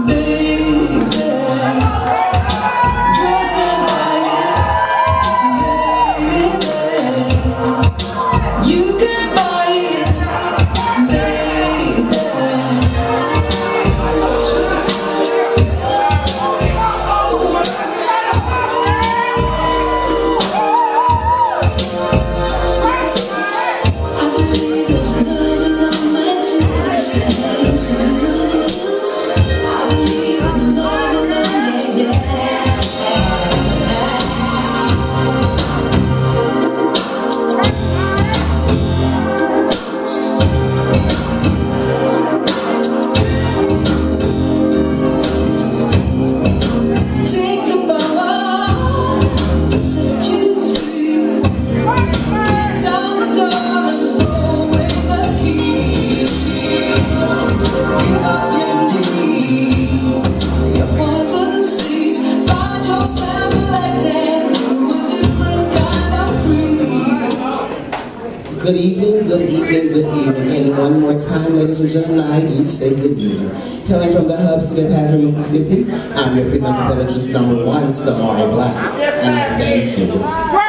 Good evening, good evening, good evening. And one more time, ladies and gentlemen, I do say good evening. Hailing from the hub city of Hazard, Mississippi, I'm your female competitress #1, Samari Black. And thank you.